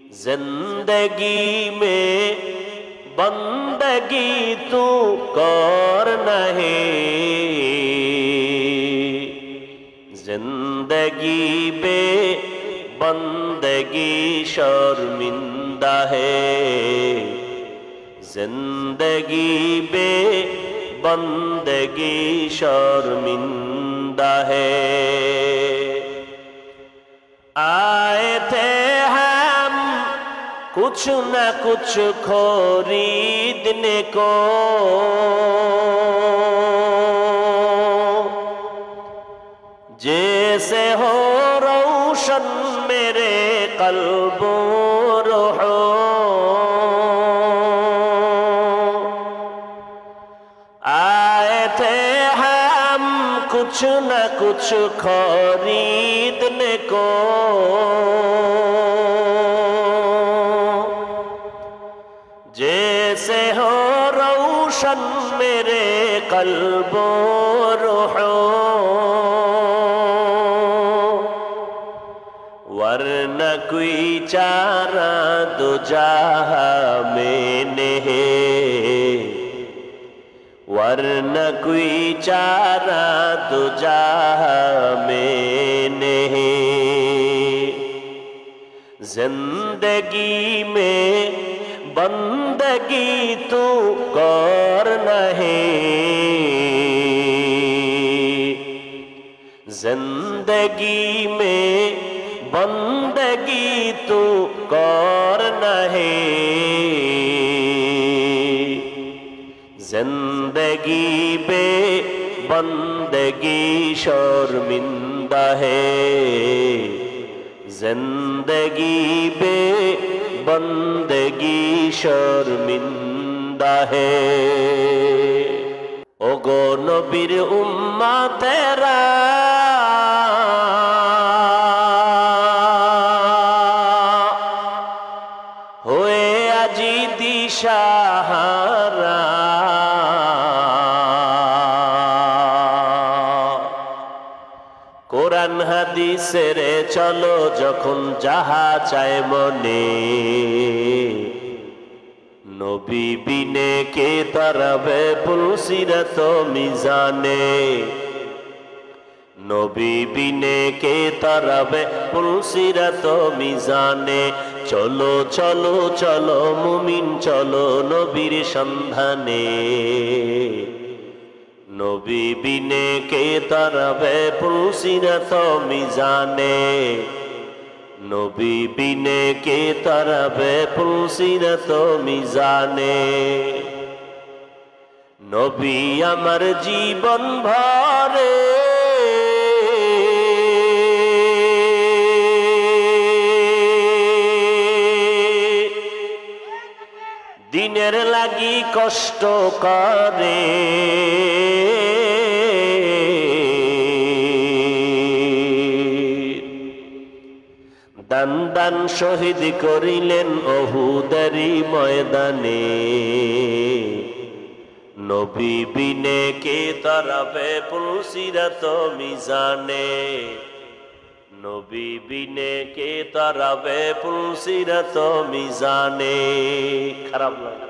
जिंदगी में बंदगी तू कर नहीं, जिंदगी बे बंदगी शर्मिंदा है, जिंदगी बे बंदगी शर्मिंदा है। आए थे हम कुछ न कुछ खरीदने को, जैसे हो रोशन मेरे कल्बो रूहो। आए थे हम कुछ न कुछ खरीदने को, जैसे हो रोशन मेरे कल्बो रूहो। वरना कोई चारा दो जहां में नहीं, वरना कोई चारा दो जहां में नहीं। जिंदगी में बंदगी तू कर नहीं, जिंदगी में बंदगी तू कर नहीं, जिंदगी बे बंदगी शर्मिंदा है, जिंदगी बे बंदगी शर्मिंदा है। ओ गो नबीर उम्मतेरा होए আজি দিশাহারা, কোরআন হাদিসের চলো যখন যাহা চায় মনে, নবী বিনে কে তারাবে পুলসিরাত মিজানে, নবী বিনে কে তারাবে পুলসিরাত মিজানে। চলো চলো চলো মুমিন চলো নবীর সন্ধানে, নবী বিনে কে তারাবে পুলসিরাত মিজানে, নবী বিনে কে তারাবে পুলসিরাত মিজানে। নবী আমার জীবন ভরে দিনের লাগি কষ্ট করে, দান দান শহীদ করিলেন ওহুদেরই ময়দানে। নবী বিনে কে তারাবে পুলসিরাত মিজানে, নবী বিনে কে তারাবে পুলসিরাত মিজানে। খারাপ লাগে।